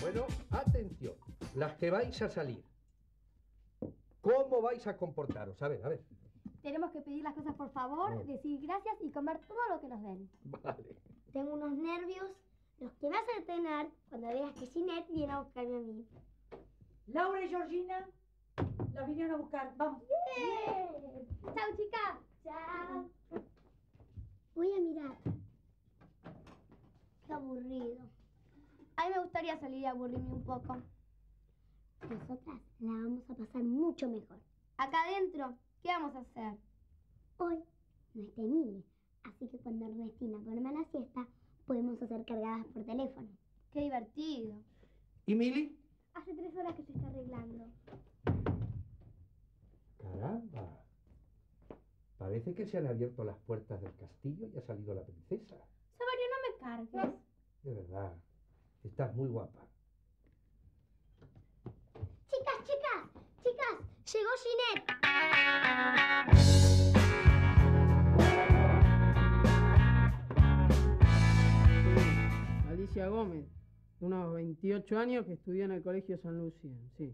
Bueno, atención, las que vais a salir. ¿Cómo vais a comportaros? A ver. Tenemos que pedir las cosas por favor, decir gracias y comer todo lo que nos den. Vale. Tengo unos nervios, los que vas a tener cuando veas que Ginette viene a buscarme a mí. Laura y Georgina las vinieron a buscar. Vamos. ¡Bien! ¡Chao, chicas! ¡Chao! Voy a mirar. Qué aburrido. A mí me gustaría salir y aburrirme un poco. Nosotras la vamos a pasar mucho mejor. Acá adentro, ¿qué vamos a hacer? Hoy no está Emilia, así que cuando Ernestina duerma la siesta, podemos hacer cargadas por teléfono. ¡Qué divertido! ¿Y Mili? Hace 3 horas que se está arreglando. Caramba. Parece que se han abierto las puertas del castillo y ha salido la princesa. Sabario, no me cargues. De verdad, estás muy guapa. Chicas, llegó Ginette. Alicia Gómez, de unos 28 años, que estudió en el Colegio San Luciano, sí.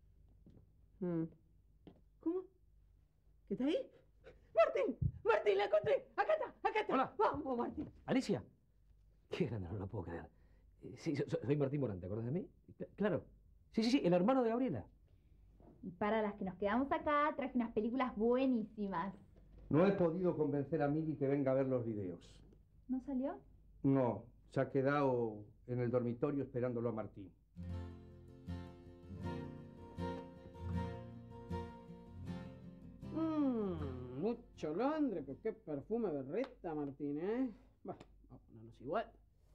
¿Cómo? ¿Qué está ahí? ¡Martín, la encontré! ¡Acá está! Hola. ¡Vamos, Martín! ¿Alicia? Qué grande, no lo puedo creer. Sí, soy Martín Morán, ¿te acuerdas de mí? Claro. Sí, el hermano de Gabriela. Y para las que nos quedamos acá, traje unas películas buenísimas. No he podido convencer a Mili que venga a ver los videos. ¿No salió? No, se ha quedado en el dormitorio esperándolo a Martín. Mucho Londres, pero qué perfume berreta, Martín, ¿eh? Bueno, vamos a ponernos igual.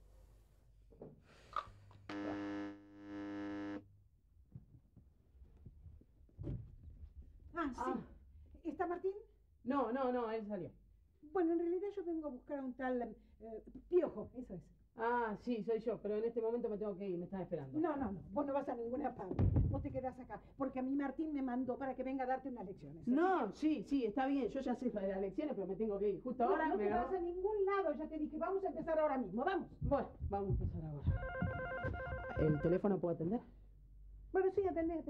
Sí. ¿Está Martín? No, él salió. Bueno, en realidad yo vengo a buscar a un tal Piojo, eso es. Sí, soy yo, pero en este momento me tengo que ir, me están esperando. No, vos no vas a ninguna parte. Vos te quedás acá, porque a mí Martín me mandó para que venga a darte unas lecciones. No, sí, está bien, yo ya sé lo de las lecciones, pero me tengo que ir. Justo ahora no me te agarró. vas a ningún lado, ya te dije, vamos a empezar ahora mismo, vamos. Bueno, vamos a empezar ahora. ¿El teléfono puedo atender? Bueno, sí, atendé.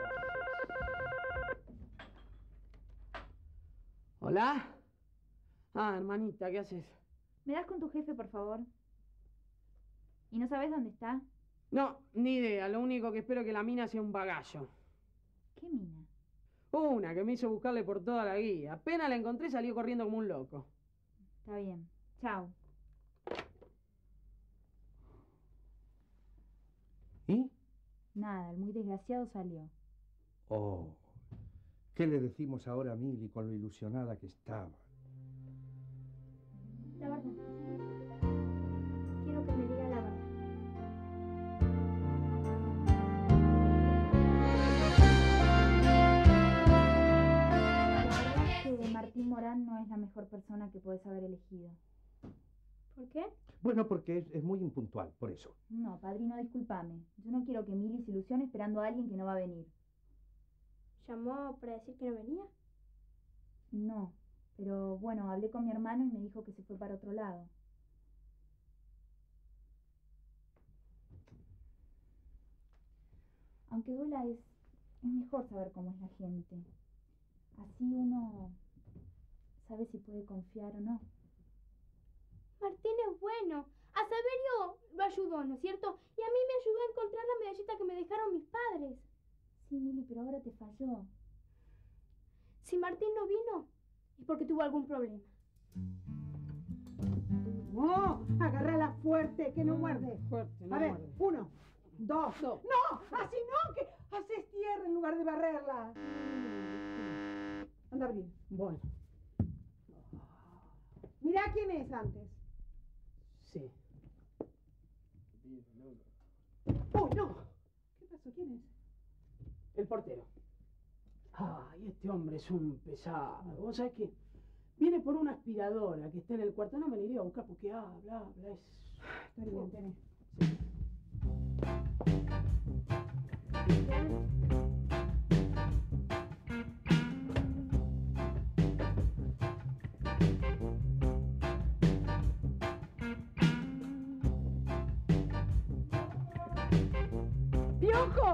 ¿Hola? Hermanita, ¿qué haces? ¿Me das con tu jefe, por favor? ¿Y no sabes dónde está? No, ni idea, lo único que espero es que la mina sea un bagallo. ¿Qué mina? Una que me hizo buscarle por toda la guía. Apenas la encontré, salió corriendo como un loco. Está bien. Chao. ¿Y? Nada, el muy desgraciado salió. Oh, ¿qué le decimos ahora a Mili con lo ilusionada que estaba? La verdad. Quiero que me diga la verdad. Que Martín Morán no es la mejor persona que puedes haber elegido. ¿Por qué? Bueno, porque es muy impuntual, por eso. No, padrino, discúlpame. Yo no quiero que Mili se ilusione esperando a alguien que no va a venir. ¿Llamó para decir que no venía? No, pero bueno, hablé con mi hermano y me dijo que se fue para otro lado. Aunque duela, es mejor saber cómo es la gente. Así uno sabe si puede confiar o no. Martín es bueno. A Saverio lo ayudó, ¿no es cierto? Y a mí me ayudó a encontrar la medallita que me dejaron mis padres. Sí, Mili, pero ahora te falló. Si Martín no vino, es porque tuvo algún problema. No, agárrala fuerte, que no muerde. Fuerte, no A ver, muerde. 1, 2. No, así no, que haces tierra en lugar de barrerla. Anda a abrir. Bueno, Mirá quién es antes. sí. ¡Uy, no! ¿Qué pasó? ¿Quién es? El portero. Ay, este hombre es un pesado. ¿Vos sabés qué? Viene por una aspiradora que está en el cuarto. No me la iría a buscar porque habla. Está bien, tenés. ¡Piojo!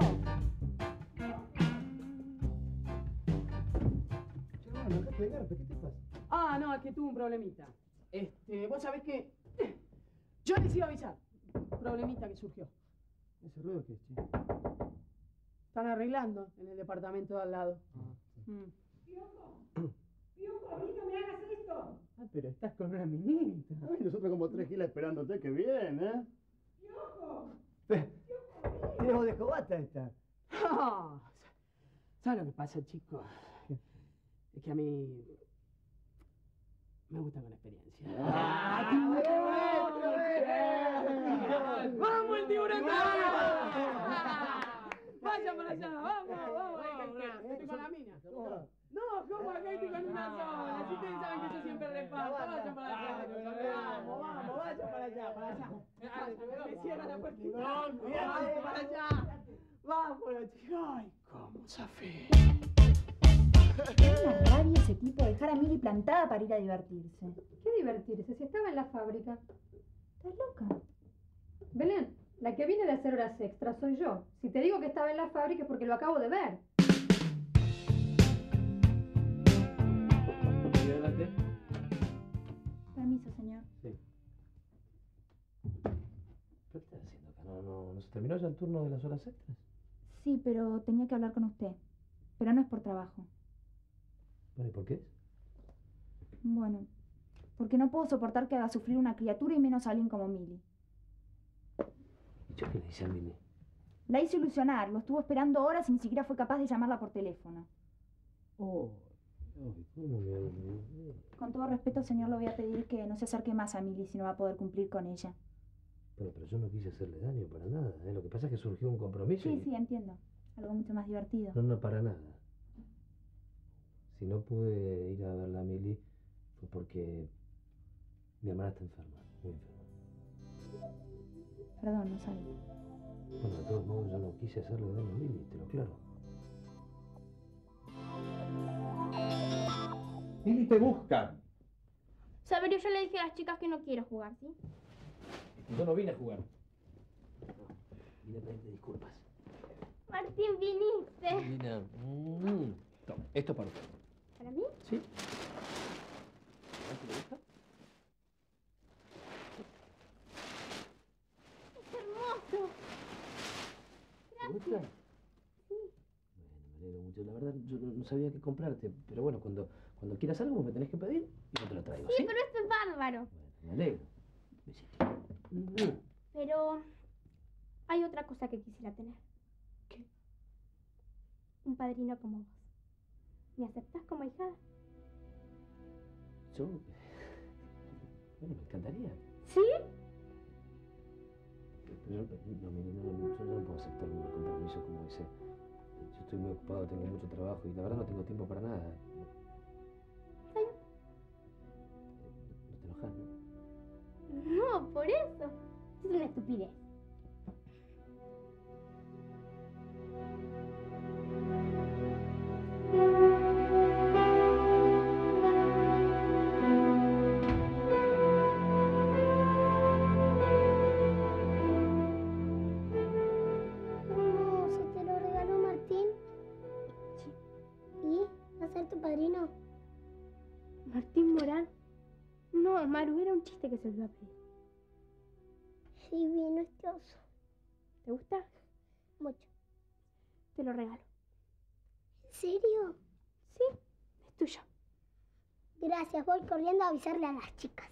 Chaval, acá pegarte, ¿qué te pasa? Ah, no, es que tuve un problemita. Vos sabés que yo les iba a avisar. Problemita que surgió. ¿Ese ruido qué es, che? Están arreglando en el departamento de al lado. Piojo, a mí no me hagas esto. Ah, pero estás con una minita. Ay, nosotros como 3 gilas esperándote, que bien, ¿eh? Piojo. Dejo de jovata esta. Ah, ¿sabes lo que pasa, chico? Es que a mí me gusta con experiencia. ¡Vamos, el tiburón! ¡Vaya para allá! ¡Vamos! Estoy con la mina. No, ¿cómo acá estoy con una sola? Si ustedes saben que yo siempre reparto. Vaya para allá. Vamos, vaya para allá, para allá. Me cierra la puertita. Vamos para allá. Vamos, chicos. Ay, cómo zafé. Es una rabia ese tipo dejar a Mili plantada para ir a divertirse. ¿Qué divertirse? Si estaba en la fábrica. ¿Estás loca? Belén, la que viene de hacer horas extras soy yo. Si te digo que estaba en la fábrica es porque lo acabo de ver. ¿Y adelante? Permiso, señor. Sí. ¿Qué estás haciendo acá? ¿No se terminó ya el turno de las horas extras? Sí, pero tenía que hablar con usted. Pero no es por trabajo. Bueno, ¿y por qué? Bueno, porque no puedo soportar que haga sufrir una criatura y menos a alguien como Mili. ¿Yo qué le hice a Mili? La hice ilusionar, lo estuvo esperando horas y ni siquiera fue capaz de llamarla por teléfono. Oh, ay, ¿cómo me olvidé? Con todo respeto, señor, le voy a pedir que no se acerque más a Mili si no va a poder cumplir con ella. Bueno, pero yo no quise hacerle daño para nada, ¿eh? Lo que pasa es que surgió un compromiso Sí, y... sí, entiendo. Algo mucho más divertido. No, para nada. Si no pude ir a verla a Mili fue porque mi hermana está enferma, muy enferma. Perdón, no sabía. Bueno, de todos modos yo no quise hacerle daño a Mili, te lo aclaro. Mili, te buscan. Saberio, yo le dije a las chicas que no quiero jugar, ¿sí? Yo no vine a jugar. Vine a pedirte disculpas. Martín, viniste. Lina, toma, esto es para usted. ¿Para mí? ¿Sí? ¿Te gusta? Es hermoso. ¿Te gusta? Sí. Bueno, me alegro mucho. La verdad, yo no sabía qué comprarte. Pero bueno, cuando quieras algo, me tenés que pedir y yo te lo traigo, Sí, ¿sí? pero esto es bárbaro. Bueno, me alegro. Besito. Pero hay otra cosa que quisiera tener. ¿Qué? Un padrino como vos. ¿Me aceptás como hijada? Yo... Bueno, me encantaría. ¿Sí? Pero yo no puedo aceptar un compromiso como ese. Yo estoy muy ocupado, tengo mucho trabajo y la verdad no tengo tiempo para nada. ¿Está bien? No te enojas, ¿no? No, por eso. Es una estupidez. Oh, ¿se te lo regaló Martín? Sí. ¿Y? ¿Va a ser tu padrino? ¿Martín Morán? No, Maru, era un chiste que se lo iba a pedir. Sí, vino este oso. ¿Te gusta? Mucho. Te lo regalo. ¿En serio? Sí, es tuyo. Gracias, voy corriendo a avisarle a las chicas.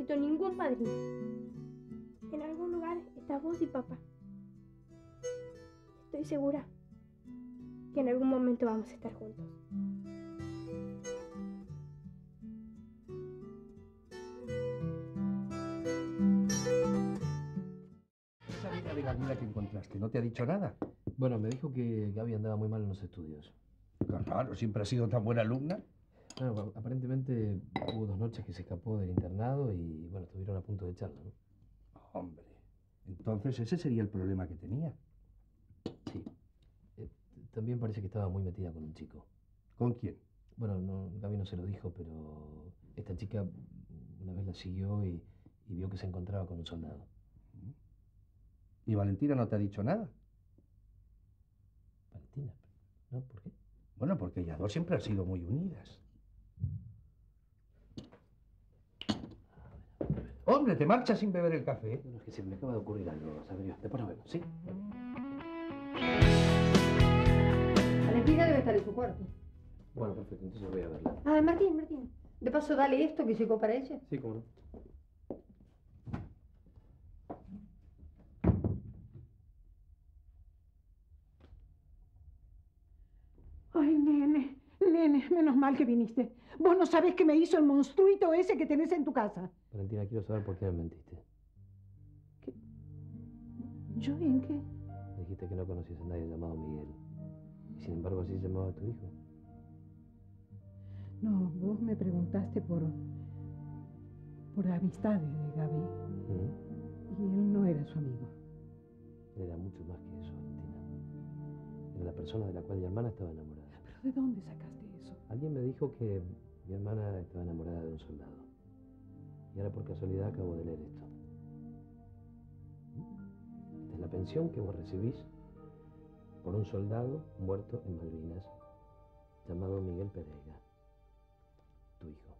necesito ningún padrino. En algún lugar estás vos y papá. Estoy segura que en algún momento vamos a estar juntos. Esa amiga de Gabriela que encontraste, ¿no te ha dicho nada? Bueno, me dijo que Gaby andaba muy mal en los estudios. Claro, siempre ha sido tan buena alumna. Bueno, aparentemente hubo 2 noches que se escapó del internado y, bueno, estuvieron a punto de echarla, ¿no? Hombre, entonces ese sería el problema que tenía. Sí. También parece que estaba muy metida con un chico. ¿Con quién? Bueno, no, Gaby no se lo dijo, pero esta chica una vez la siguió y vio que se encontraba con un soldado. ¿Y Valentina no te ha dicho nada? Valentina, ¿no? ¿Por qué? Bueno, porque ellas dos siempre han sido muy unidas. Hombre, te marchas sin beber el café. Bueno, es que se me acaba de ocurrir algo, Saberio. Después nos vemos, ¿sí? Valentina debe estar en su cuarto. Bueno, perfecto, entonces voy a verla. Ah, Martín. De paso, dale esto que llegó para ella. Sí, cómo no. Ay, nene, menos mal que viniste. Vos no sabés qué me hizo el monstruito ese que tenés en tu casa. Valentina, quiero saber por qué me mentiste. ¿Yo en qué? Me dijiste que no conocías a nadie llamado Miguel. Y sin embargo así se llamaba tu hijo. No, vos me preguntaste por amistades de Gaby. Y él no era su amigo. Él era mucho más que eso, Valentina. Era la persona de la cual mi hermana estaba enamorada. ¿Pero de dónde sacaste eso? Alguien me dijo que mi hermana estaba enamorada de un soldado. Y ahora por casualidad acabo de leer esto. Esta es la pensión que vos recibís por un soldado muerto en Malvinas llamado Miguel Pereira, tu hijo.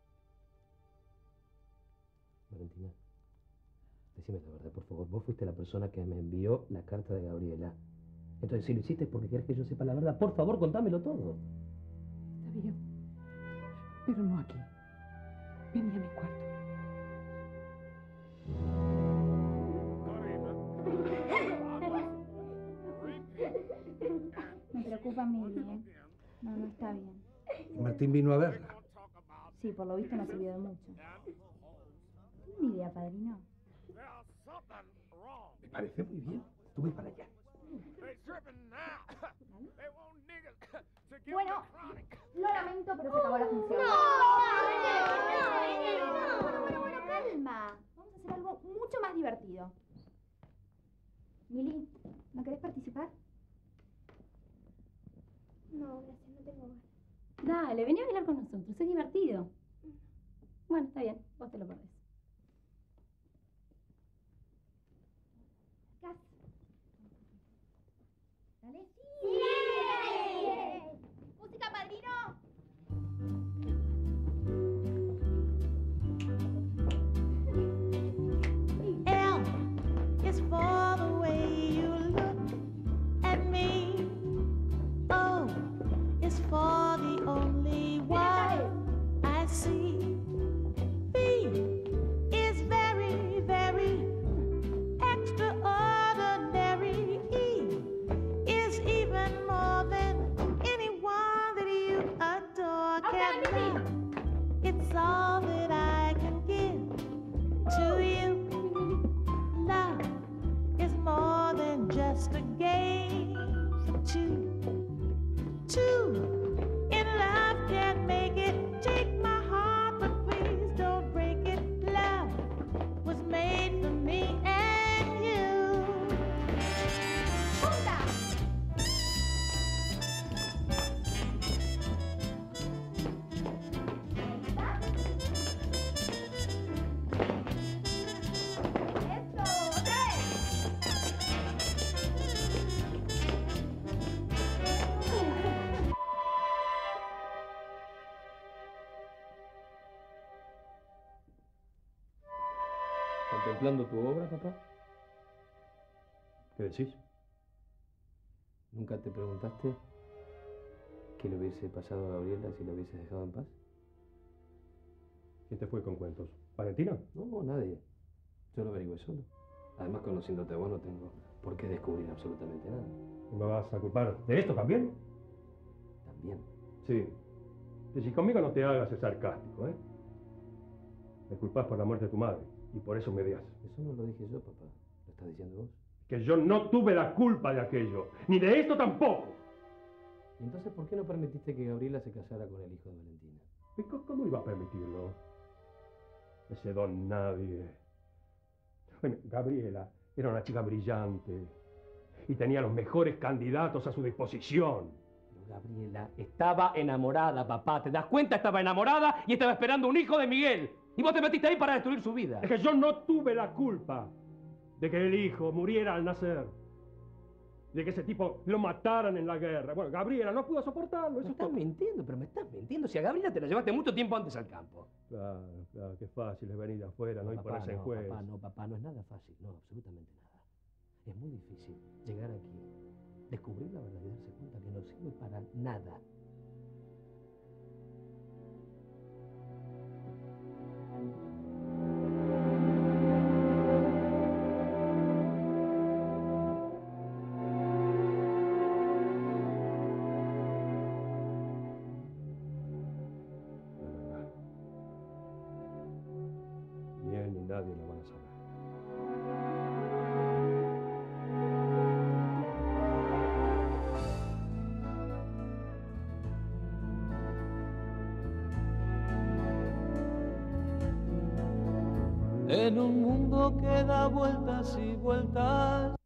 Valentina, decime la verdad, por favor. Vos fuiste la persona que me envió la carta de Gabriela. Entonces, si lo hiciste es porque querés que yo sepa la verdad. Por favor, contámelo todo. Está bien. Pero no aquí. Vení a mi cuarto. Me preocupa Mili, ¿eh? No está bien. Martín vino a verla. Sí, por lo visto no ha servido de mucho. ¿Tiene una idea, padrino? Me parece muy bien. Tú ve para allá. Bueno, lo lamento, pero se acabó la función. Bueno, calma. Vamos a hacer algo mucho más divertido. Mili, ¿no querés participar? No, gracias, no tengo ganas. Dale, vení a bailar con nosotros, es divertido. Bueno, está bien, vos te lo perdés. Dale. ¡Sí! ¡Música, padrino! L is for the way you look at me. O is for the only one I see. B is very, very extraordinary. E is even more than anyone that you adore can love. It's all that I can give to you. Love is more than just a game for two. Two in love can make it. Take my heart, but please don't break it. Love was made for me and you. ¡Punta! ¿Contemplando tu obra, papá? ¿Qué decís? ¿Nunca te preguntaste qué le hubiese pasado a Gabriela si la hubiese dejado en paz? ¿Quién te fue con cuentos? ¿Valentina? No, nadie. Yo lo averigüé solo. Además, conociéndote a vos, no tengo por qué descubrir absolutamente nada. ¿Me vas a culpar de esto también? También. Sí. Y si conmigo no te hagas el sarcástico, ¿eh? Me culpas por la muerte de tu madre y por eso me odias. Eso no lo dije yo, papá. ¿Lo estás diciendo vos? Que yo no tuve la culpa de aquello, ni de esto tampoco. ¿Y entonces por qué no permitiste que Gabriela se casara con el hijo de Valentina? ¿Y cómo iba a permitirlo? Ese don nadie. Bueno, Gabriela era una chica brillante y tenía los mejores candidatos a su disposición. Pero Gabriela estaba enamorada, papá. ¿Te das cuenta? Estaba enamorada y estaba esperando un hijo de Miguel. Y vos te metiste ahí para destruir su vida. Es que yo no tuve la culpa de que el hijo muriera al nacer. De que ese tipo lo mataran en la guerra. Bueno, Gabriela no pudo soportarlo. Me estás mintiendo, pero me estás mintiendo. Si a Gabriela te la llevaste mucho tiempo antes al campo. Claro, qué fácil es venir de afuera, ¿no? Y ponerse en juez. Papá, no es nada fácil. No, absolutamente nada. Es muy difícil llegar aquí, descubrir la verdad y darse cuenta que no sirve para nada. Ni él ni nadie lo van a saber. En un mundo que da vueltas y vueltas,